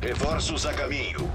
Reforços a caminho.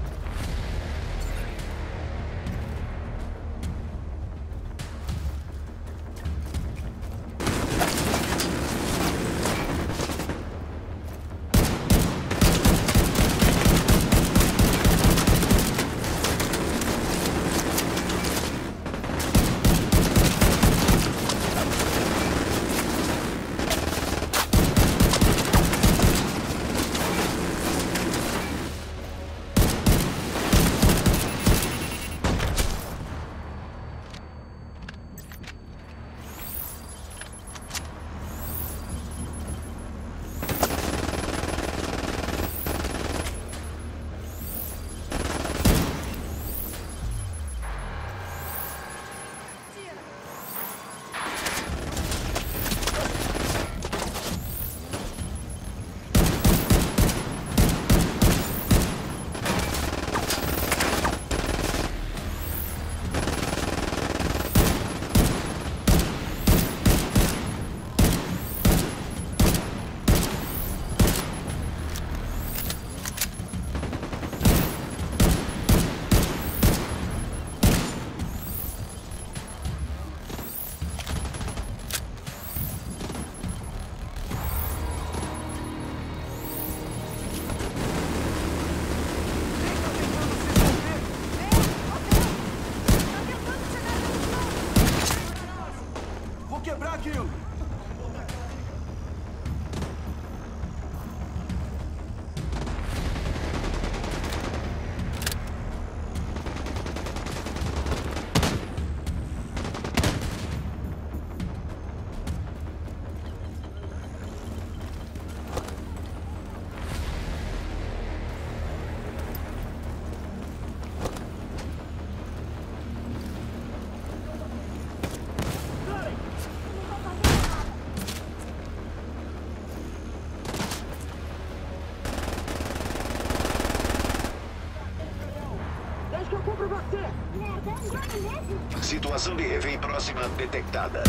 Situação de refém próxima detectada.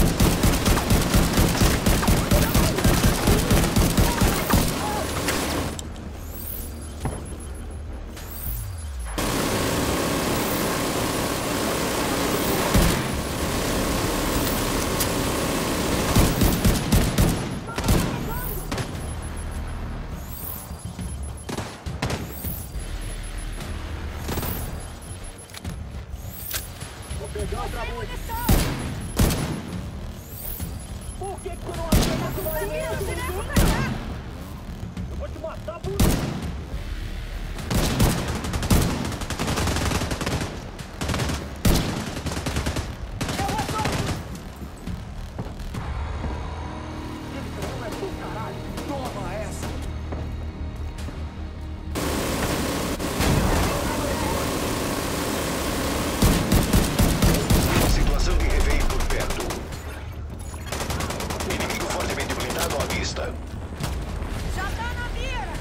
Por que tu não acerta? Eu vou te matar por... Toma essa! Situação de refém por perto. Inimigo fortemente blindado à vista. Já tá na mira!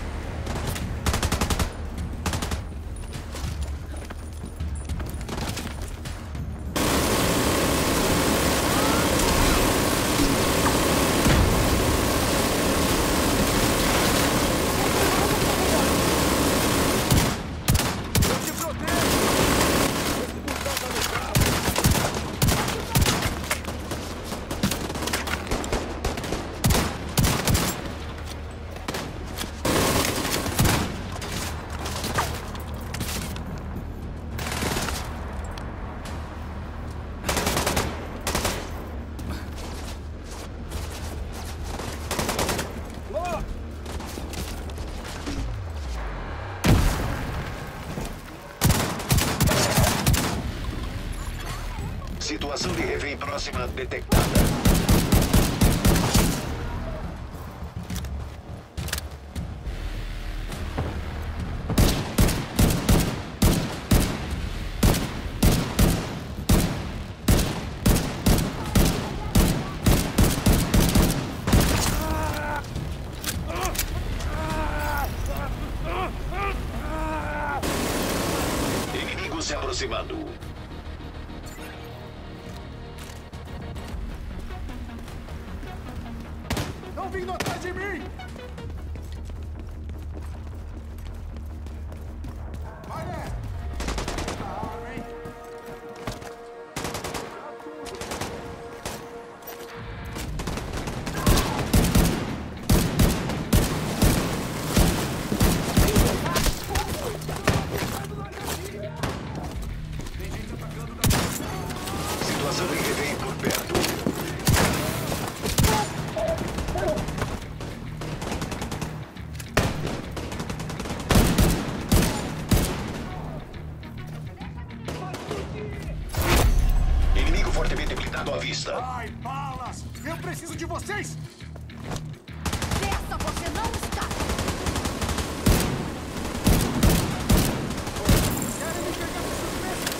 Situação de refém próxima detectada. Inimigo se aproximando. Estão vindo atrás de mim! vista. Ai, balas! Eu preciso de vocês! Dessa você não está! Querem me pegar de surpresa?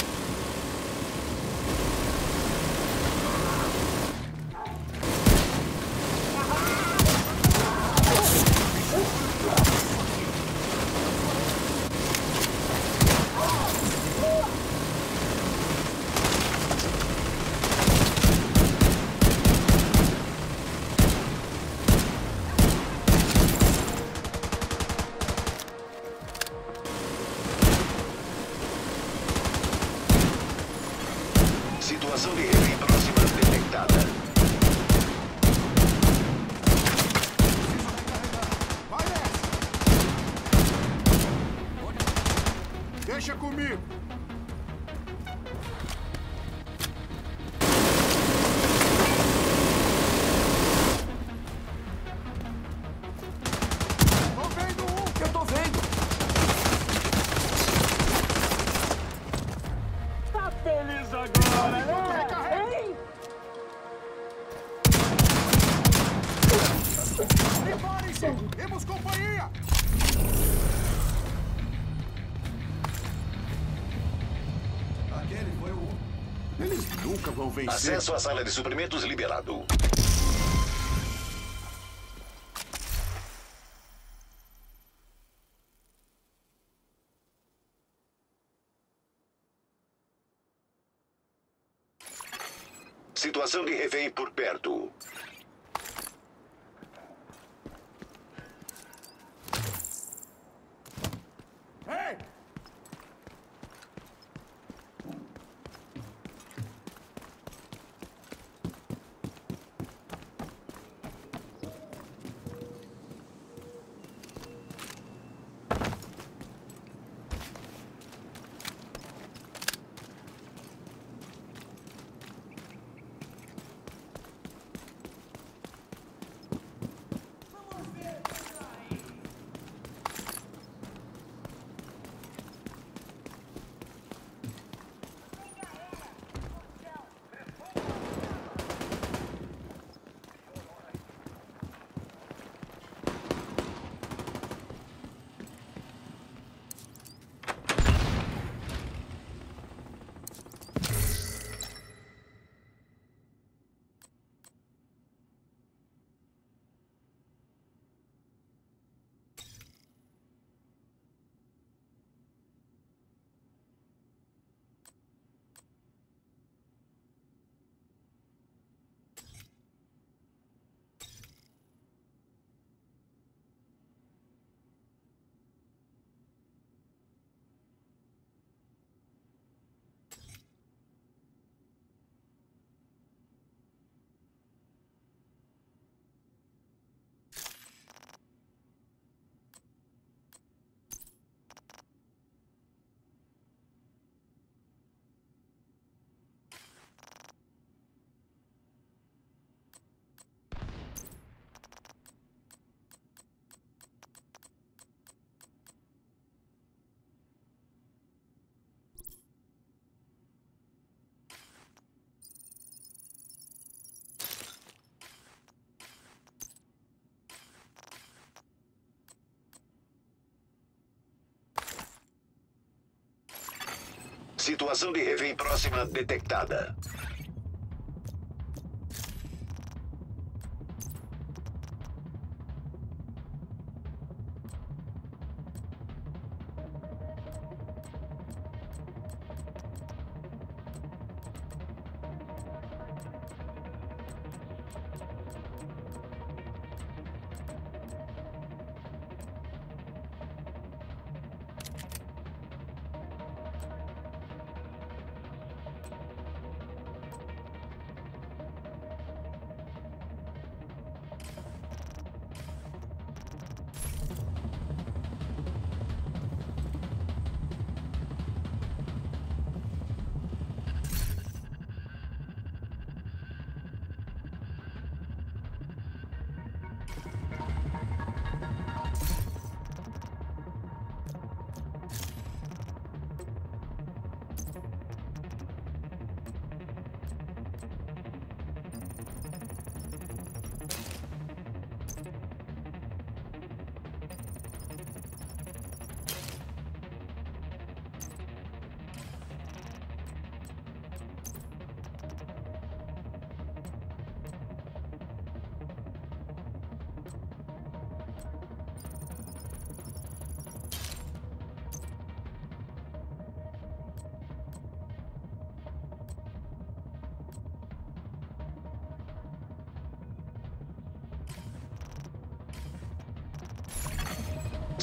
Situação de refém próxima detectada. Vai nessa! Deixa comigo! Tô vendo um! Eu tô vendo! Tá feliz agora, né? Hein? Preparem-se! Temos companhia! Aquele foi o... Eles nunca vão vencer. Acesso à sala de suprimentos liberado. Situação de refém por perto. Ei! Situação de refém próxima detectada.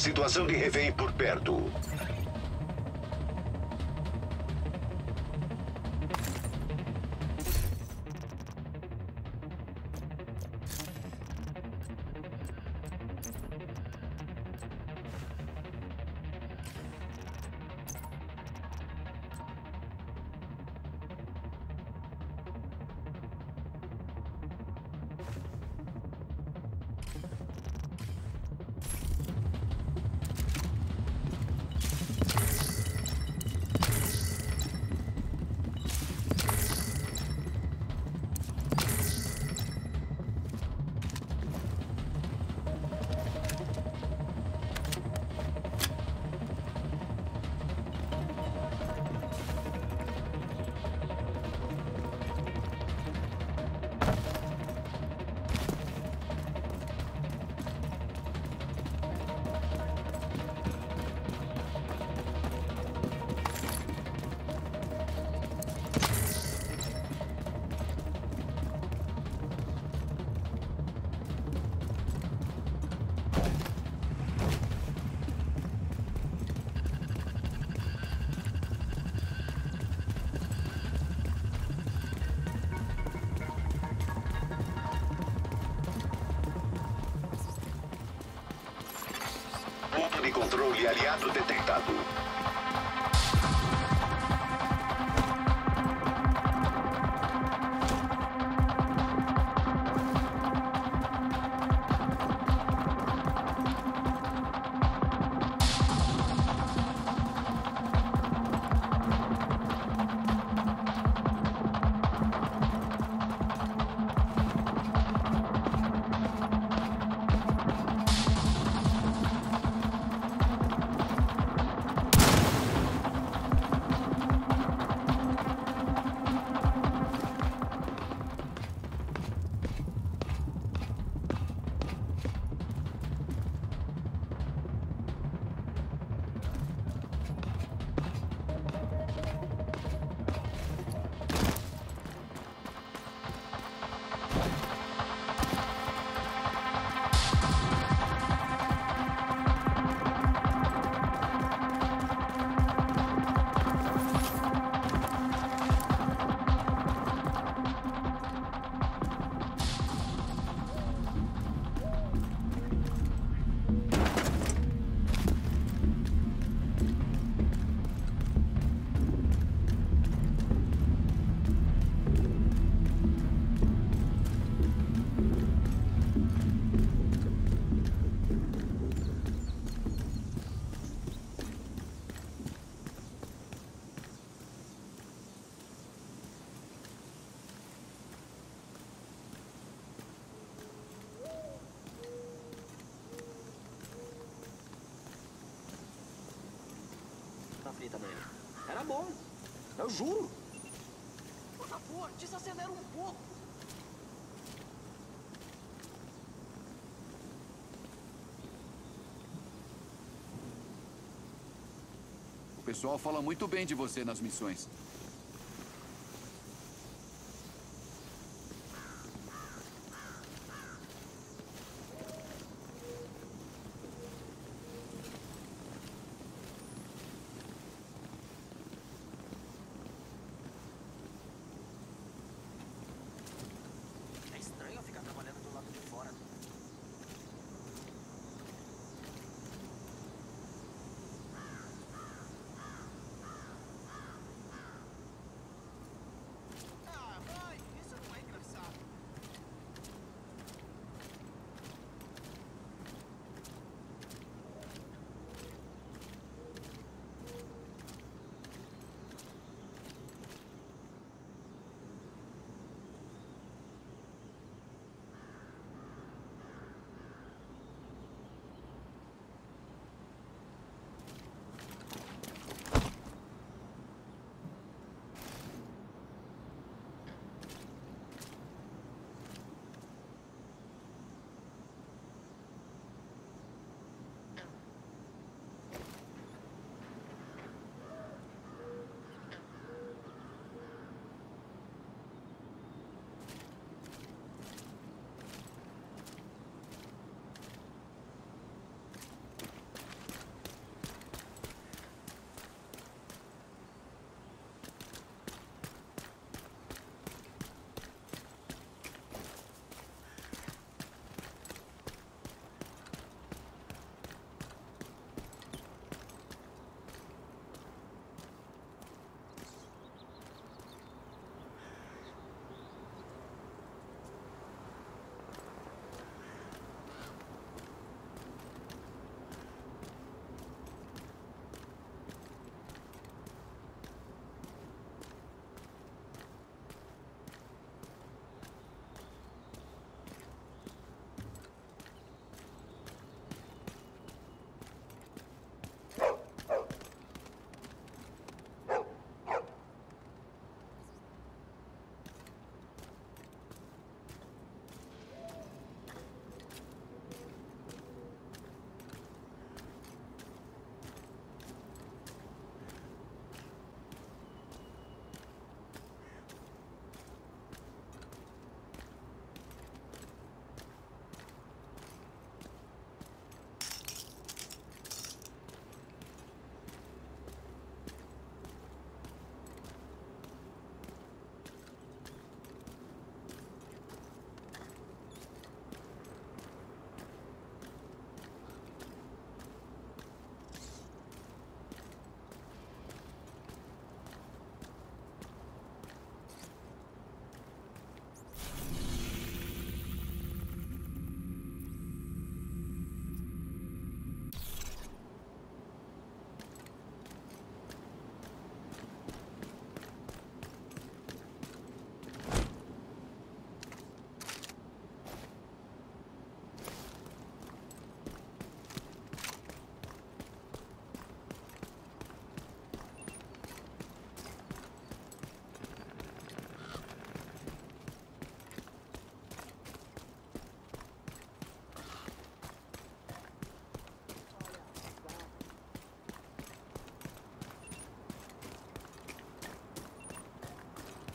Situação de refém por perto. Ponto de controle aliado detectado. Frita dele. Era bom. Eu juro. Por favor, desacelera um pouco. O pessoal fala muito bem de você nas missões.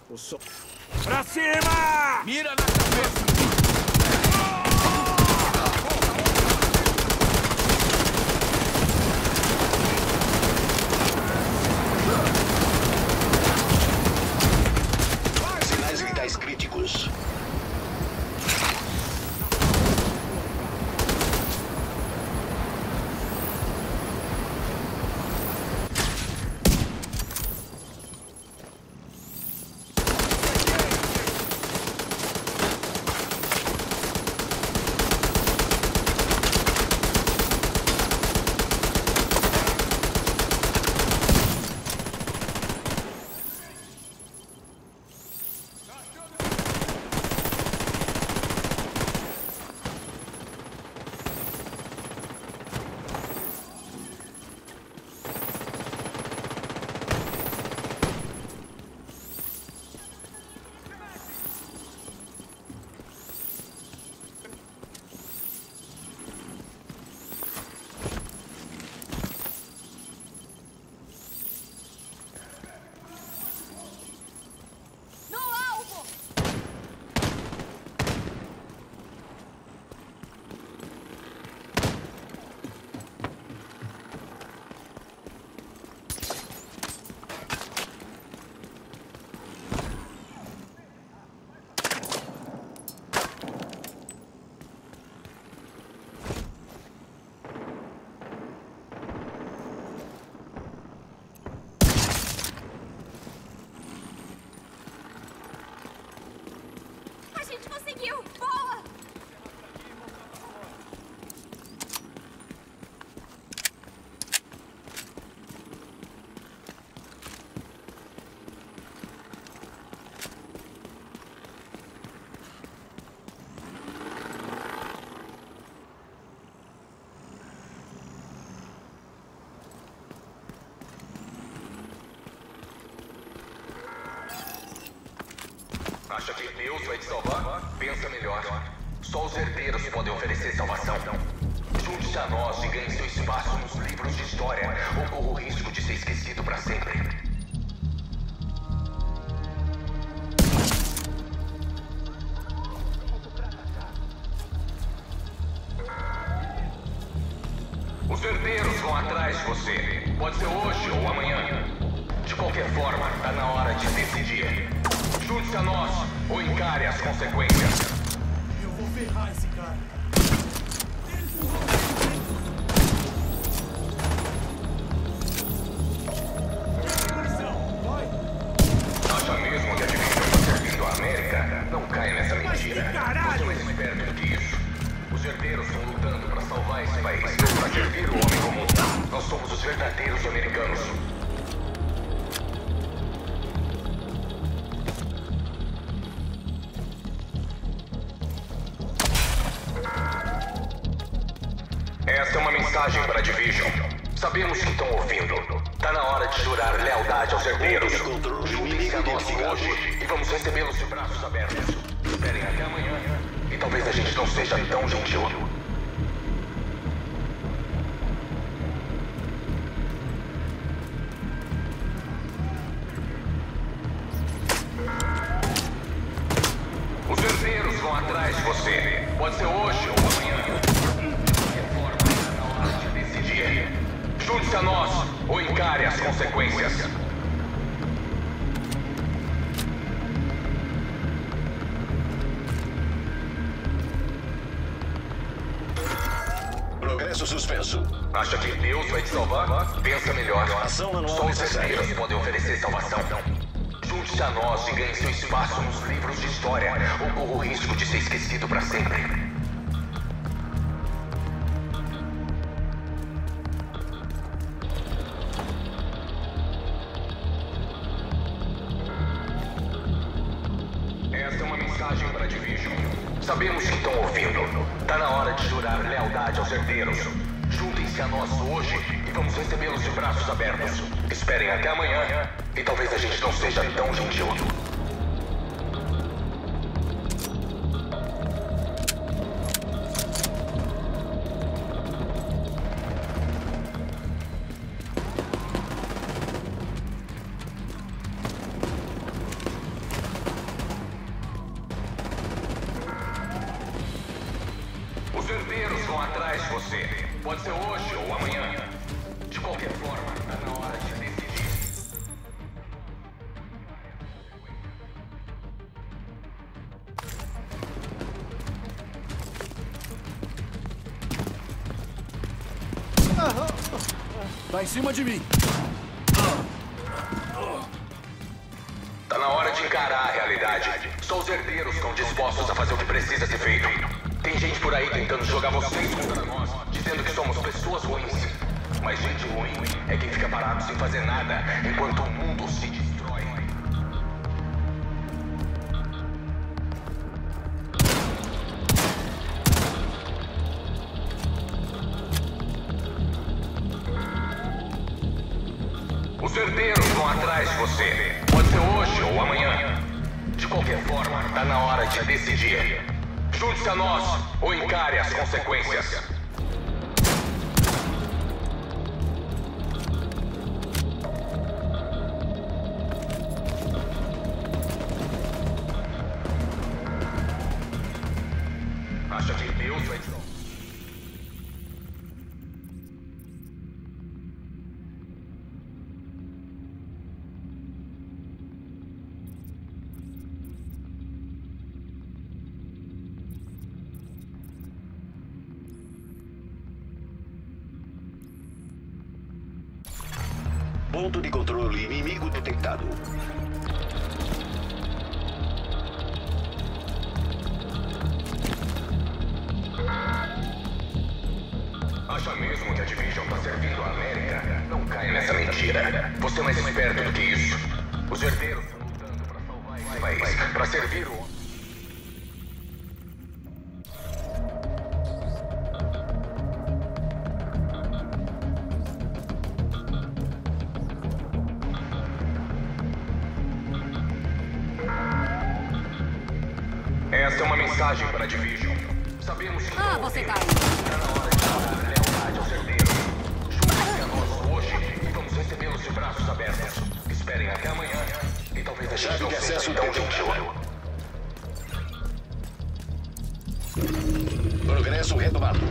O sol... Pra cima! Mira na cabeça! Sinais vitais críticos. No alvo! A gente conseguiu! Boa! Acha que Deus vai te salvar? Pensa melhor. Só os herdeiros podem oferecer salvação. Junte-se a nós e ganhe seu espaço nos livros de história, ou corra o risco de ser esquecido para sempre. Os herdeiros vão atrás de você. Pode ser hoje ou amanhã. De qualquer forma, tá na hora de decidir. Junte-se a nós ou encare as consequências. Eu vou ferrar esse cara. Acha mesmo que a divisão está servindo a América? Não caia nessa mentira. Você é mais esperto do que isso. Os herdeiros estão lutando para salvar esse país, para servir o homem comum. Nós somos os verdadeiros americanos. Essa é uma mensagem para a Division. Sabemos que estão ouvindo. Tá na hora de jurar lealdade aos herdeiros. Juntem-se a nós hoje e vamos recebê-los de braços abertos. Esperem até amanhã e talvez a gente não seja tão gentil. Os herdeiros vão atrás de você. Pode ser hoje ou amanhã. Junte-se a nós ou encare as consequências. Progresso suspenso. Acha que Deus vai te salvar? Pensa melhor. Ação anual Só os necessária. herdeiros podem oferecer salvação. Junte-se a nós e ganhe seu espaço nos livros de história, ou corra o risco de ser esquecido para sempre. Essa é uma mensagem para a Division. Sabemos que estão ouvindo. Tá na hora de jurar lealdade aos herdeiros. Juntem-se a nós hoje e vamos recebê-los de braços abertos. Esperem até amanhã e talvez a gente não seja tão gentil. Tá em cima de mim. Tá na hora de encarar a realidade. Só os herdeiros estão dispostos a fazer o que precisa ser feito. Tem gente por aí tentando jogar vocês contra nós, dizendo que somos pessoas ruins. Mas gente ruim é quem fica parado sem fazer nada, enquanto o mundo se destrói. Os herdeiros vão atrás de você. Pode ser hoje ou amanhã. De qualquer forma, tá na hora de decidir. Junte-se a nós ou encare as consequências. Acha que Deus vai... Ponto de controle inimigo detectado. Acha mesmo que a Division tá servindo a América? Não caia nessa mentira. Você é mais esperto do que isso. Os herdeiros estão lutando pra salvar esse país, pra servir o... Essa é uma mensagem para a Division. Sabemos que... você caiu. Está na hora de dar lealdade aos herdeiros. Juntem-se a nós hoje e vamos recebê-los de braços abertos. Esperem até amanhã e talvez a gente Chave não de acesso seja tão gentil. Progresso retomado.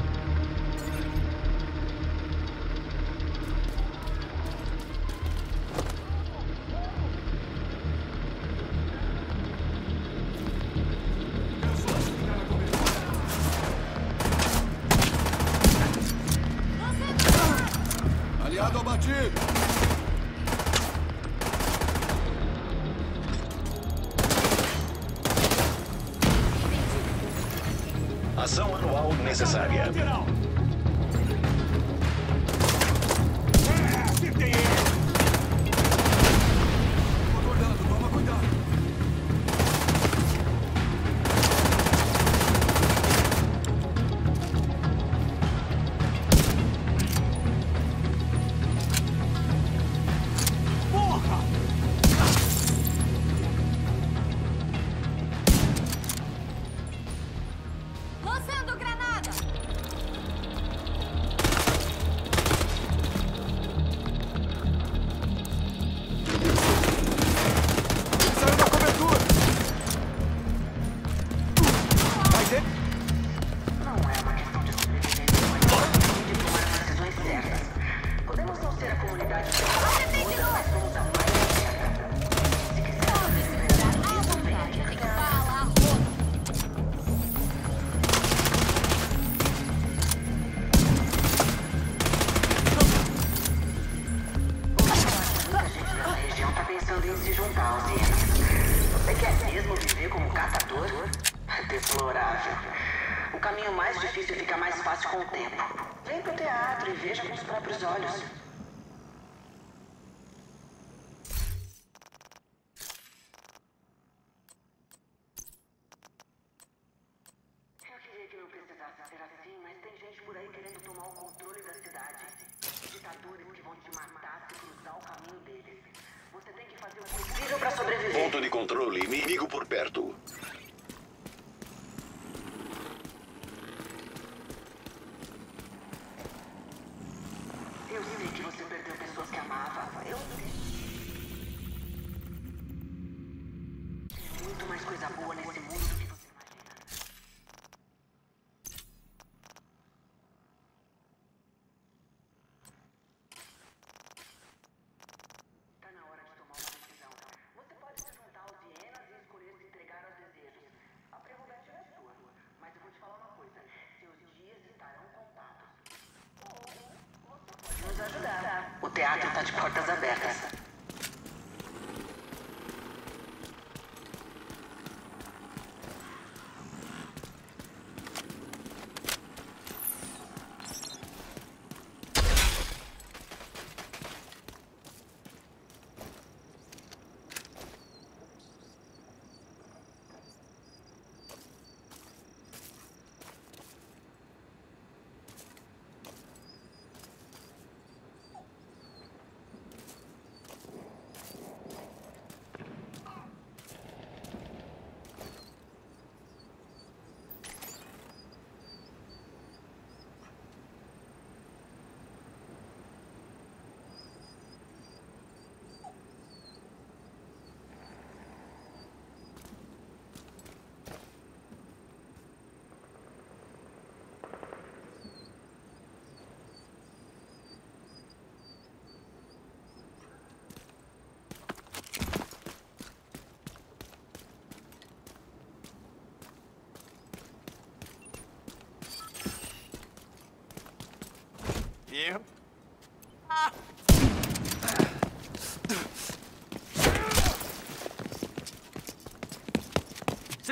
Aliado abatido. Ação anual necessária. Lateral. Acertei ele. Tô olhando, toma cuidado. Porra! Lançando granada. Saiu da cobertura. Vai ter... Não é uma questão de sobrevivência, mas de tomar as decisões certas. Podemos não ser a comunidade toda, mas somos a mais certa. Se quiser À vontade. Tem que falar rodo. muita gente nessa região tá pensando em se juntar aos hienas. Você quer mesmo viver como caçador? Deplorável. O caminho mais difícil fica mais fácil com o tempo. Vem pro teatro e veja com os próprios olhos. Eu queria que não precisasse ser assim, mas tem gente por aí querendo tomar o controle da cidade. Ditadores que vão te matar se cruzar o caminho deles. Você tem que fazer o possível pra sobreviver. Ponto de controle inimigo por perto. Eu sei que você perdeu pessoas que amava. Eu sei. Tem muito mais coisa boa nesse mundo do que você imagina. Tá na hora de tomar uma decisão. Você pode se juntar aos hienas e escolher se entregar aos desejos. A prerrogativa é sua. Mas eu vou te falar uma coisa. Seus dias estarão contados. Ou você pode nos ajudar. teatro tá de portas abertas. Yeah. Sit.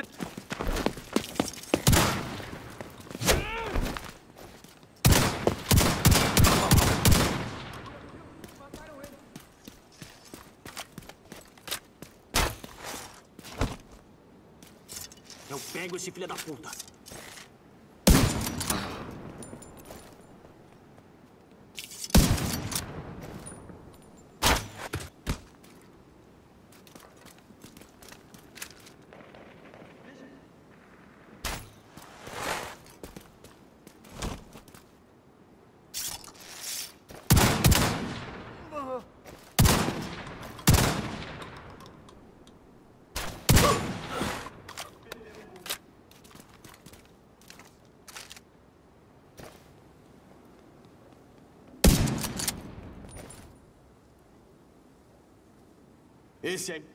Eu pego esse filho da puta. Esse aí.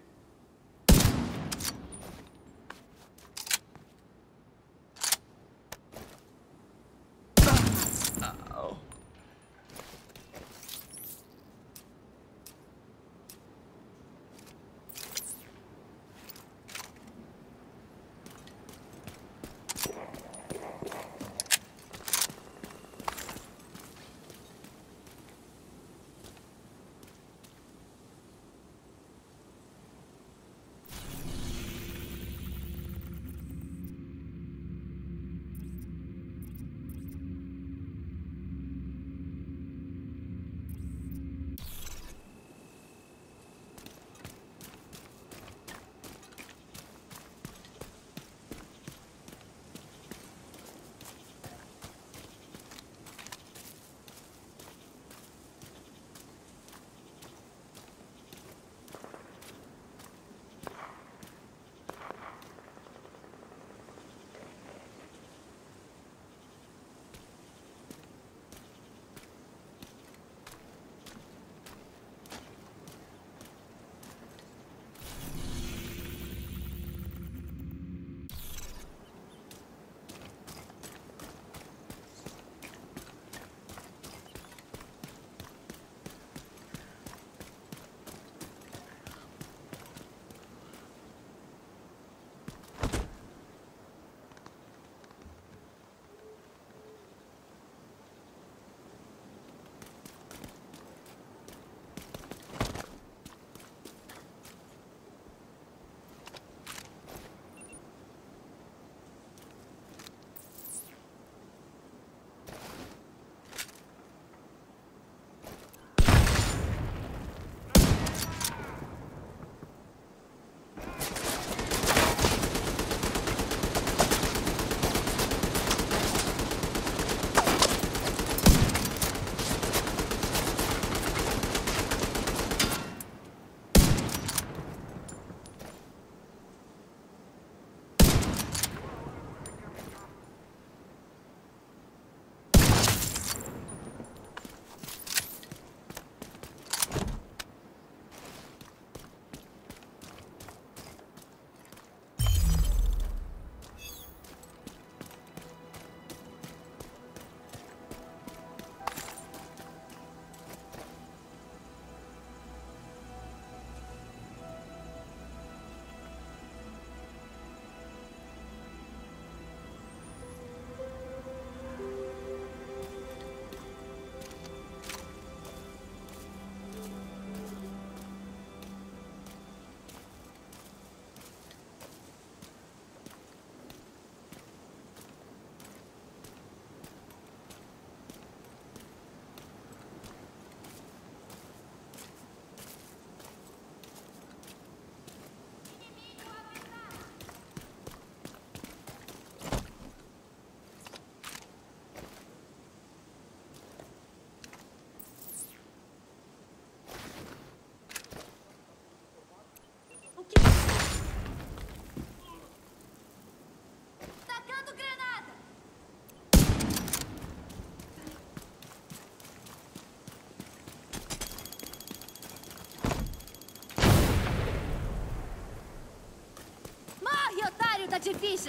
de ficha.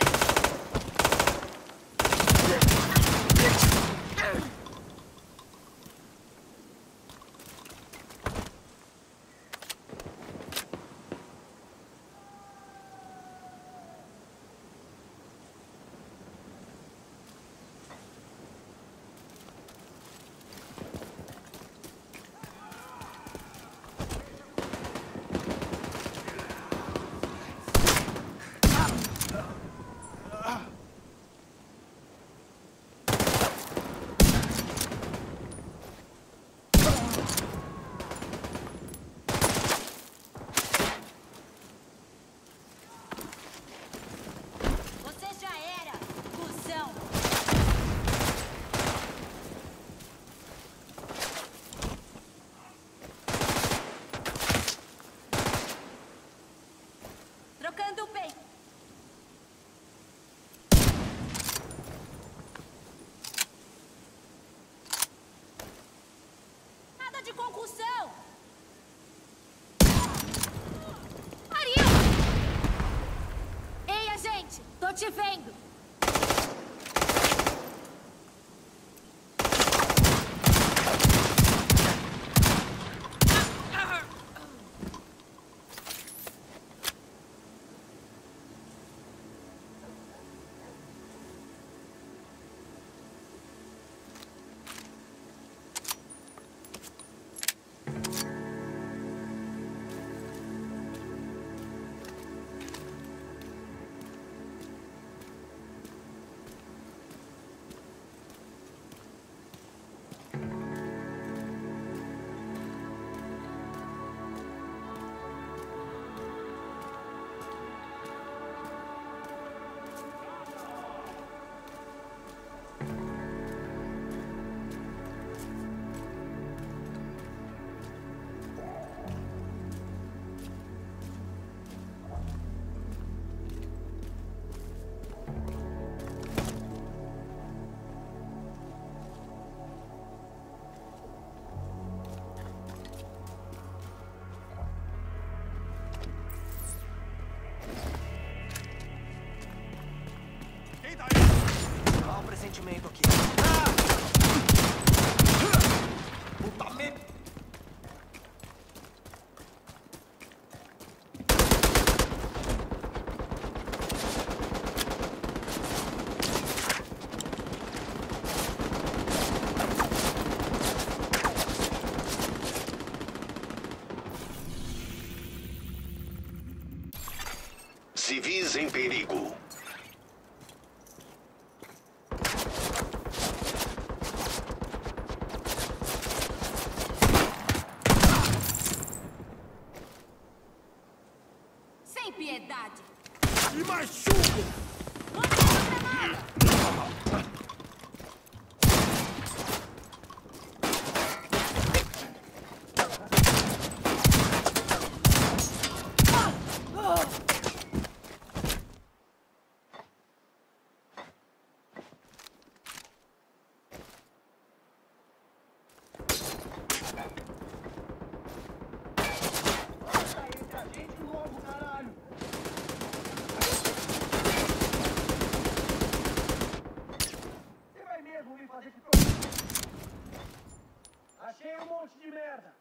Trocando o peito. Nada de concussão. Pariu! Ei, agente, tô te vendo. Há um pressentimento aqui. Puta merda! Civis em perigo. Sem piedade. Me machuca! Lançando granada. Achei um monte de merda.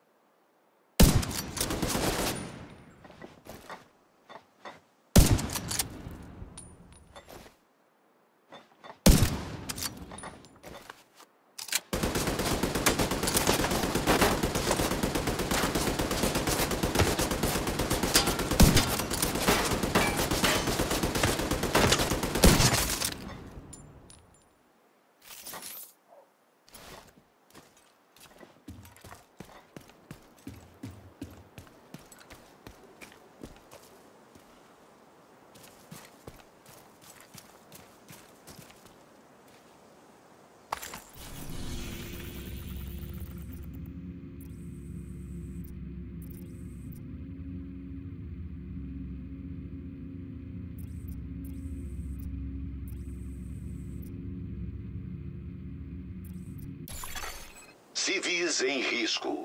Civis em risco.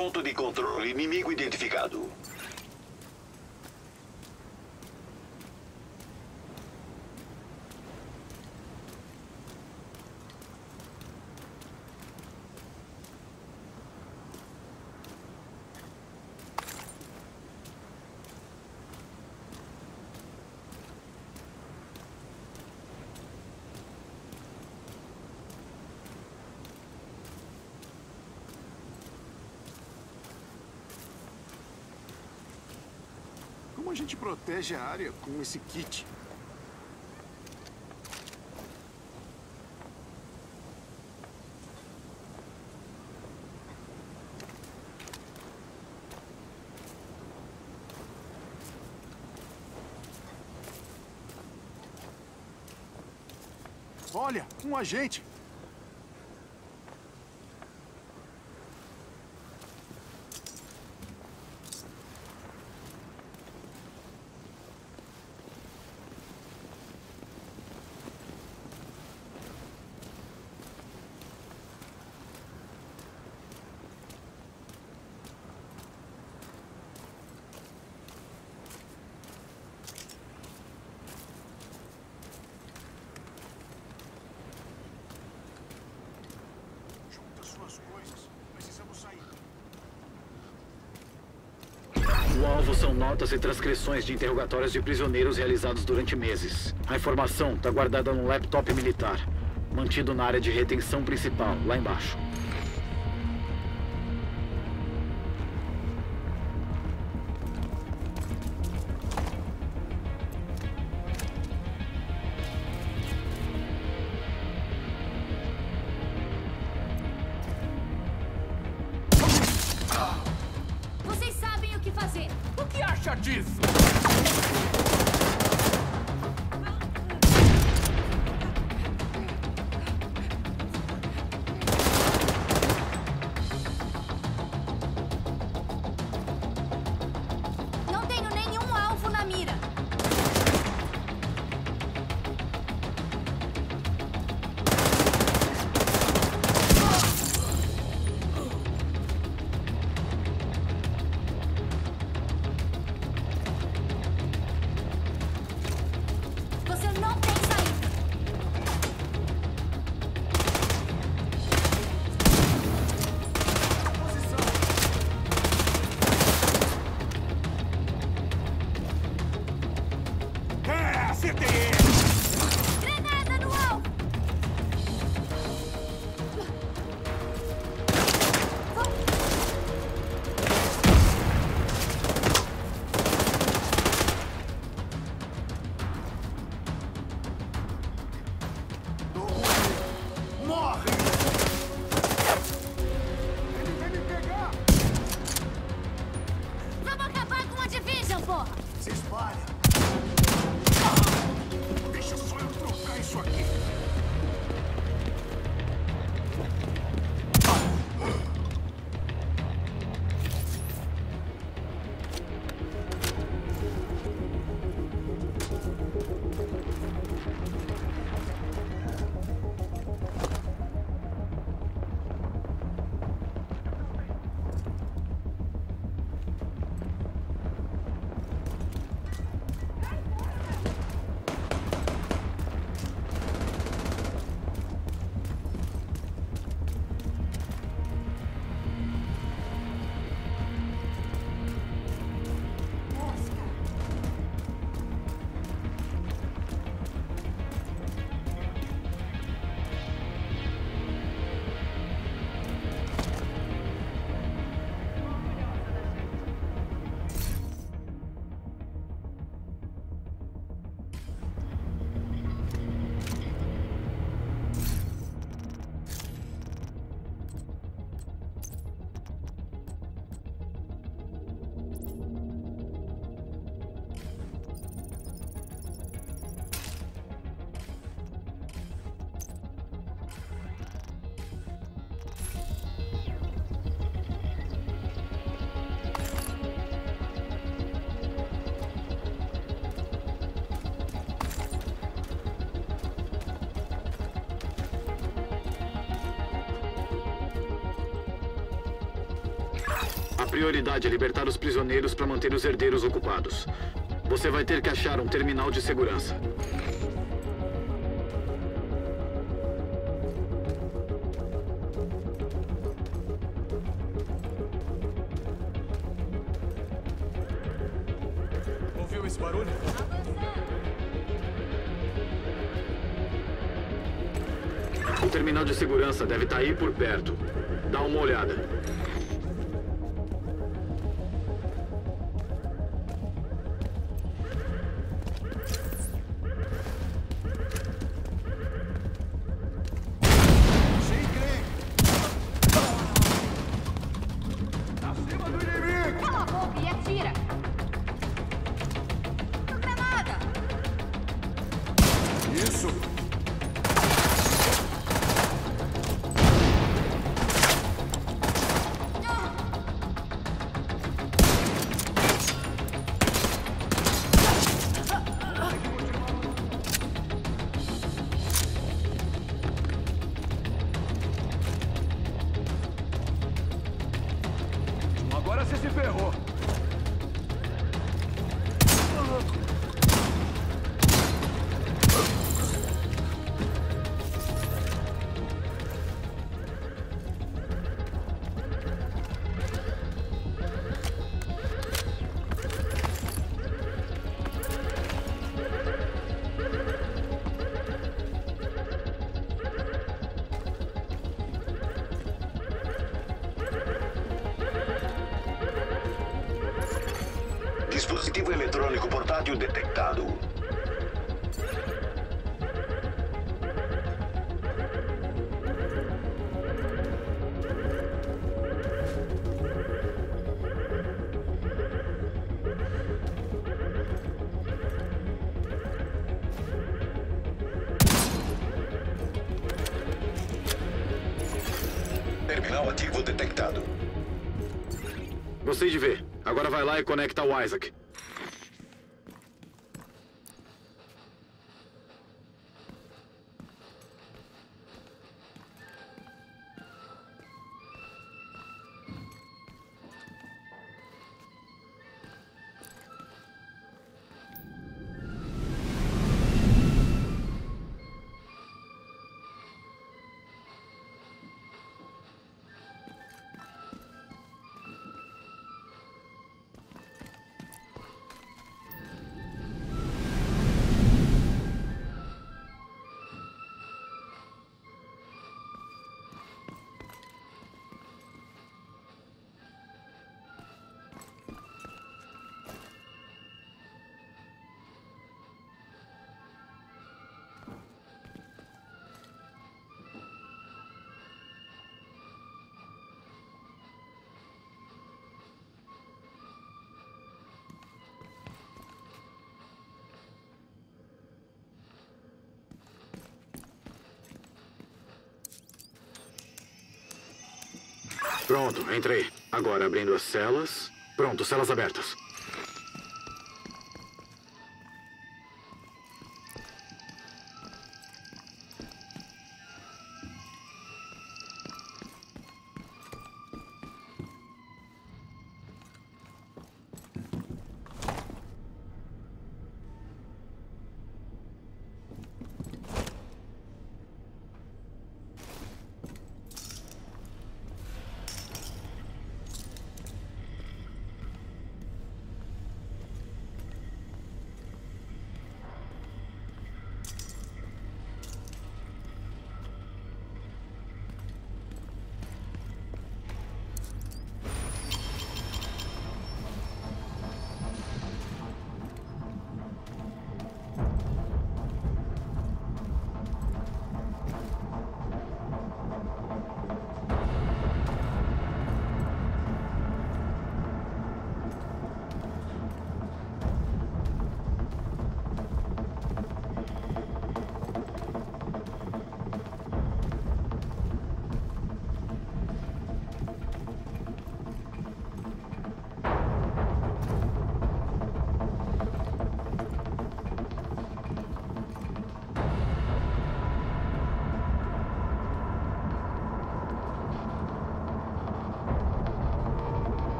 Ponto de controle inimigo identificado. Como a gente protege a área com esse kit? Olha, um agente! O alvo são notas e transcrições de interrogatórios de prisioneiros realizados durante meses. A informação está guardada num laptop militar, mantido na área de retenção principal, lá embaixo. Vocês sabem o que fazer. O que acha disso? Não tenho nenhum alvo na mira. Você não tem saída. Acertei ele! Granada no alvo. Morre! Ele vai me pegar! Vamos acabar com a Division, porra. Se espalha! Deixa só eu trocar isso aqui! A prioridade é libertar os prisioneiros para manter os herdeiros ocupados. Você vai ter que achar um terminal de segurança. Ouviu esse barulho? O terminal de segurança deve estar aí por perto. Dá uma olhada. Cala a boca e atira! Granada! Isso! Agora você se ferrou. Dispositivo eletrônico portátil detectado. Terminal ativo detectado. Gostei de ver. Agora vai lá e conecta o Isaac. Pronto, entrei. Agora abrindo as celas. Pronto, celas abertas.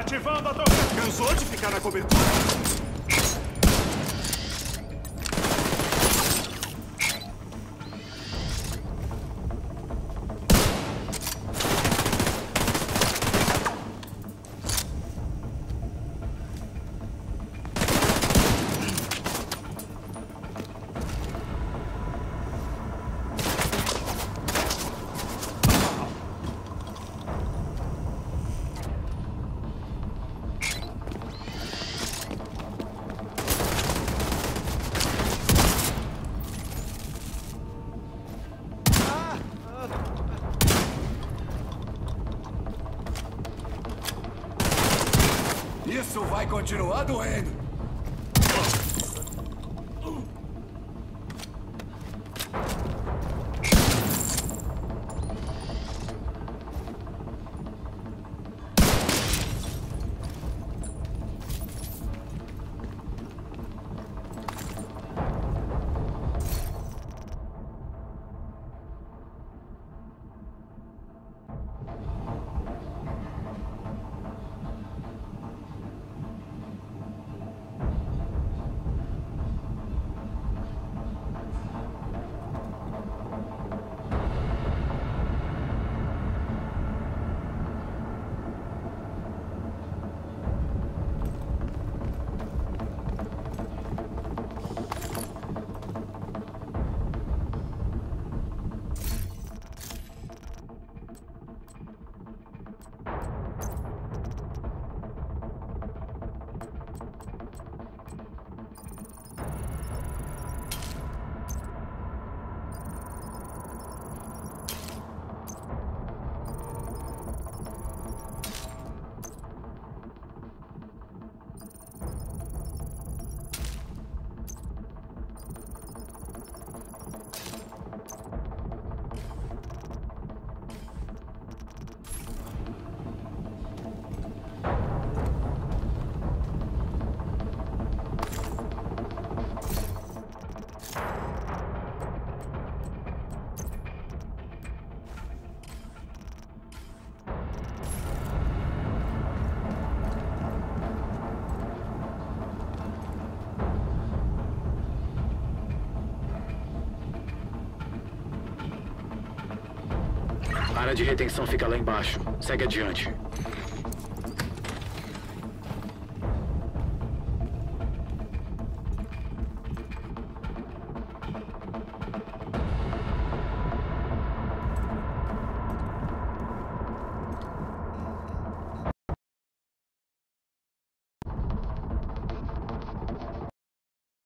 Ativando a torre. Cansou de ficar na cobertura? Isso vai continuar doendo. A área de retenção fica lá embaixo. Segue adiante.